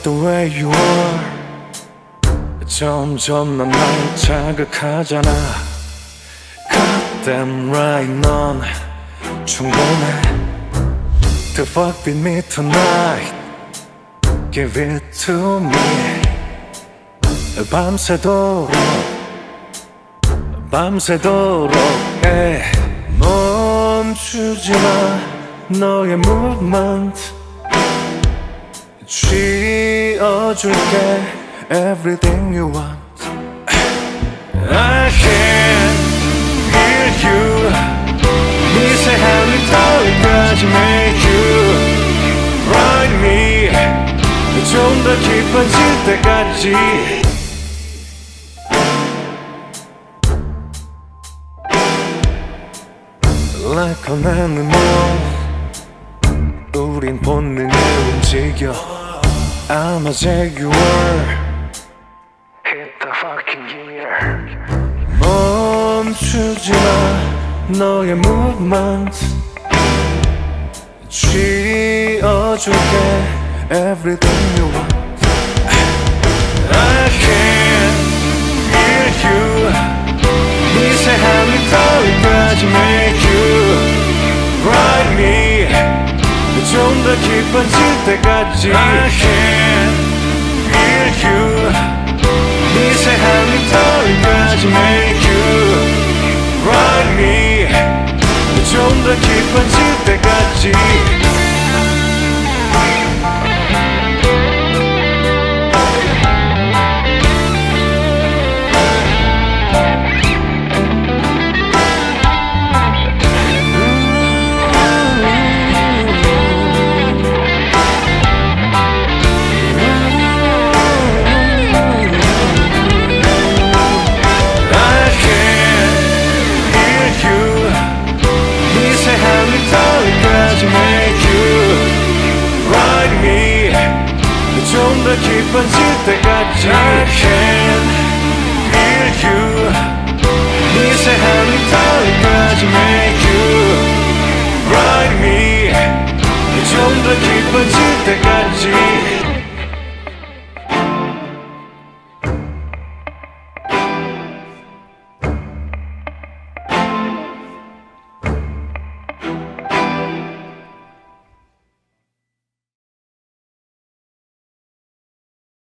the way you are. 점점 난 날 자극하잖아. Goddamn right, 넌 충분해. To fuck with me tonight, give it to me. 밤새도록 해. 멈추지마 너의 movement. 쥐어줄게 everything you want. I can hear you. 미세한 리터까지 make you ride me. 좀 더 깊어질 때까지. Like an animal, 우린 본능을 움직여. I'm a jaguar. Hit the fucking gear. 멈추지마 너의 movement. 쥐어줄게 everything you want. I can hear you. 미세한 리터까지 make you ride me. 좀 더 깊어질 때까지. I can hear you. 미세한 리터까지 make you ride me. 좀 더 깊어질 때까지. Make you ride me. 좀 더 깊어질 때까지. I can hear you. 미세한 리터까지 make you ride me. 좀 더 깊어질 때까지.